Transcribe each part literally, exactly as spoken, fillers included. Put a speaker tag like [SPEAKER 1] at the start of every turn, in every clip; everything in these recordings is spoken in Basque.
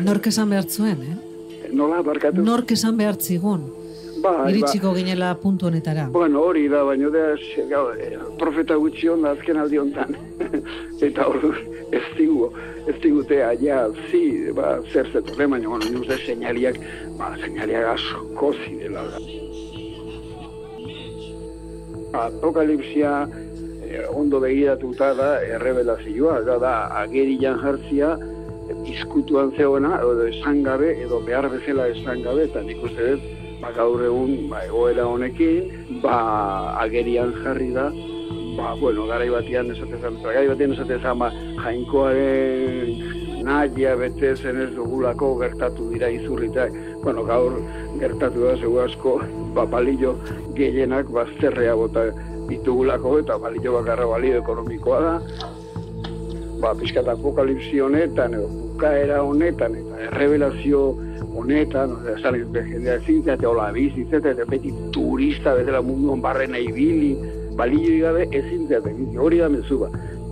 [SPEAKER 1] Nork esan behar zuen, eh?
[SPEAKER 2] Nola, barkatu?
[SPEAKER 1] Nork esan behar zigun.
[SPEAKER 2] Ba,
[SPEAKER 1] iritsiko ginela puntu honetara.
[SPEAKER 2] Bueno, hori da, baina da, profeta gutxi onda azken aldi hontan. Eta hor, ez digu, ez digutea, ja, zi, ba, zer zetorre, baina, bueno, nire uste seinaliak, ba, seinaliak asko zirela. Apokalipsia eh, ondo begiratuta da errebelazioa, da, da, agerian jartzia, izkutuan zegoena, edo esan gabe, edo behar bezala esan gabe, eta nik uste dut, ba, gaur egun, ba, egoera honekin, ba, agerian jarri da, ba, bueno, garai batian esatezan, garai batian esatezan, ba, jainkoaren nahia bete zen ez dugulako gertatu dira izurritak. Bueno, gaur gertatu da zeu asko, ba, balio gehienak bazterrea bota ditugulako, eta balio bakarra balio ekonomikoa da, ba, pixkat apokalipsi honetan, edo bukaera honetan, eta errebelazio honetan, esan ez behendeak zintzate, hola bizitzate, eta beti turista bezala munduan barrena ibili, balio igabe ezin zintzate, hori da mezu ba.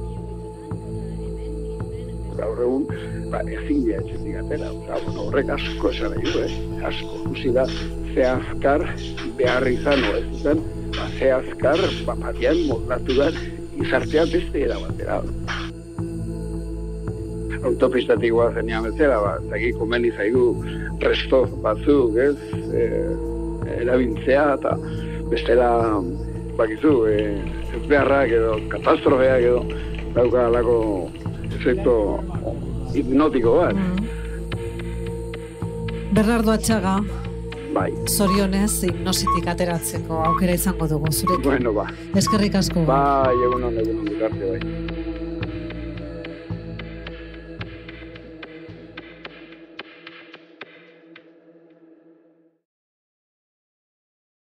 [SPEAKER 2] Gaur egun, ba, ezin dira etxetik atera, bueno, horrek asko esan nahi du, eh? Asko, usi da, ze azkar behar izan, o ez izan, ba, ze azkar, ba, batian, moldatu da, izartea beste erabatera. Autopistatik guazenean bezala, ba, zaki komeni zaigu resto batzuk, ez, e, erabiltzea, eta bestela, bakizu, e, ez beharrak edo, katastrofeak edo, dauka alako efekto hipnotiko bat.
[SPEAKER 1] Bernardo Atxaga,
[SPEAKER 2] bai.
[SPEAKER 1] Zorionez, hipnositik ateratzeko aukera izango dugu zurekin.
[SPEAKER 2] Bueno, ba.
[SPEAKER 1] Eskerrik asko.
[SPEAKER 2] Bai, egun hon, egun hon, dikarte, bai.